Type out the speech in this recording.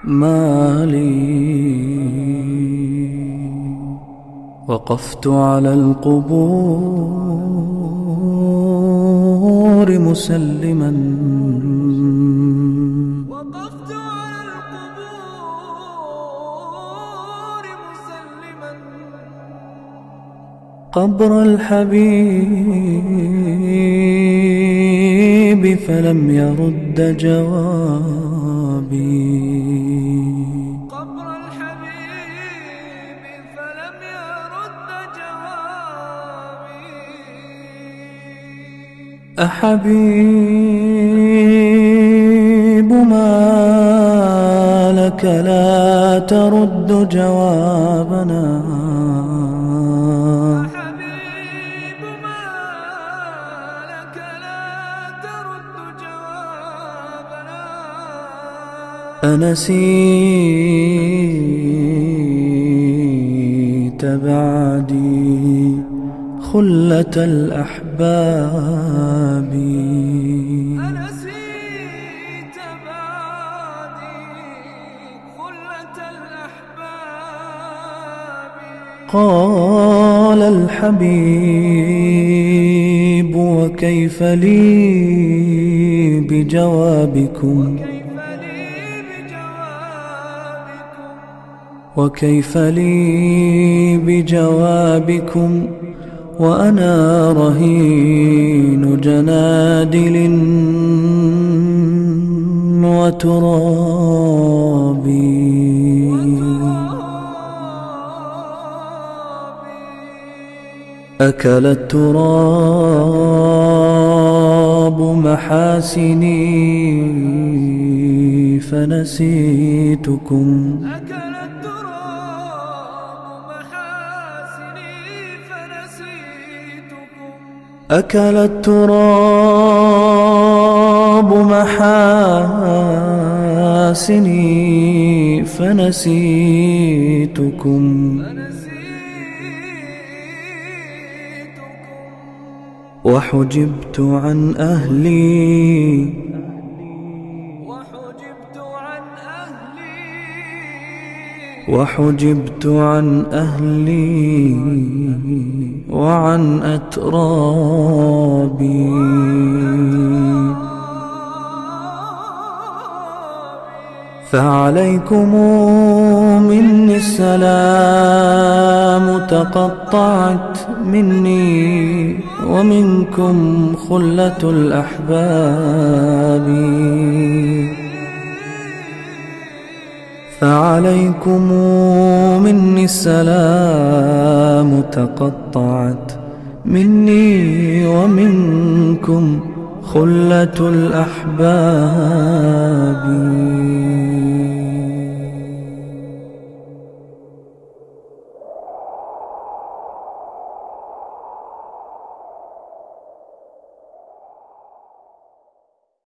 ما لي وقفت على القبور مسلما قبر الحبيب فلم يرد جوابي أحبيب ما لك لا ترد جوابنا أنسيت بعدي خلة الأحباب قال الحبيب وكيف لي بجوابكم وكيف لي بجوابكم وأنا رهين جنادل وتراب أكل التراب محاسني فنسيتكم أكل التراب محاسني فنسيتكم وحجبت عن أهلي وحجبت عن أهلي وعن أترابي فعليكم مني السلام تقطعت مني ومنكم خلة الأحباب فعليكم مني السلام تقطعت مني ومنكم خلة الأحباب